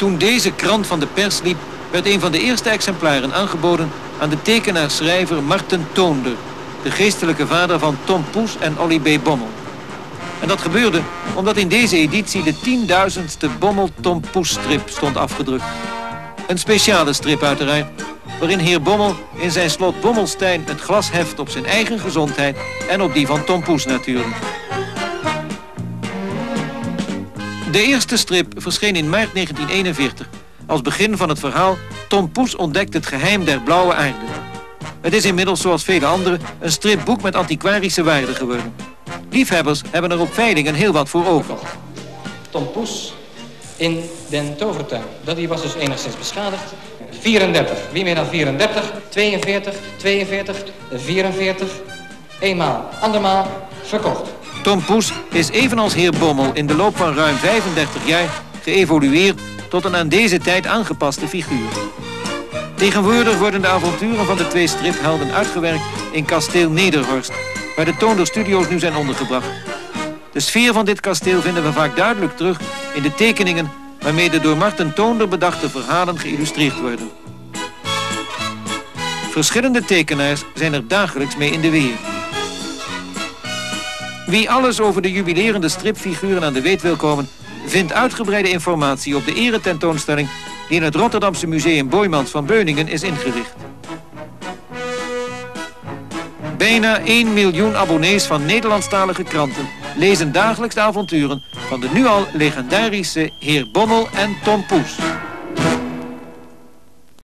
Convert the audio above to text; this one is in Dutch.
Toen deze krant van de pers liep, werd een van de eerste exemplaren aangeboden aan de tekenaar-schrijver Marten Toonder, de geestelijke vader van Tom Poes en Ollie B. Bommel. En dat gebeurde omdat in deze editie de 10.000ste Bommel-Tom Poes-strip stond afgedrukt. Een speciale strip uiteraard, waarin heer Bommel in zijn slot Bommelstein het glas heft op zijn eigen gezondheid en op die van Tom Poes natuurlijk. De eerste strip verscheen in maart 1941 als begin van het verhaal Tom Poes ontdekt het geheim der blauwe aarde. Het is inmiddels, zoals vele andere, een stripboek met antiquarische waarde geworden. Liefhebbers hebben er op veilingen heel wat voor over. Tom Poes in den tovertuin. Dat die was dus enigszins beschadigd. 34. Wie meer dan 34? 42, 42, 44. Eenmaal, andermaal, verkocht. Tom Poes is evenals heer Bommel in de loop van ruim 35 jaar geëvolueerd tot een aan deze tijd aangepaste figuur. Tegenwoordig worden de avonturen van de twee striphelden uitgewerkt in kasteel Nederhorst, waar de Toonder Studios nu zijn ondergebracht. De sfeer van dit kasteel vinden we vaak duidelijk terug in de tekeningen waarmee de door Marten Toonder bedachte verhalen geïllustreerd worden. Verschillende tekenaars zijn er dagelijks mee in de weer. Wie alles over de jubilerende stripfiguren aan de weet wil komen, vindt uitgebreide informatie op de eretentoonstelling die in het Rotterdamse museum Boijmans van Beuningen is ingericht. Bijna 1 miljoen abonnees van Nederlandstalige kranten lezen dagelijks de avonturen van de nu al legendarische heer Bommel en Tom Poes.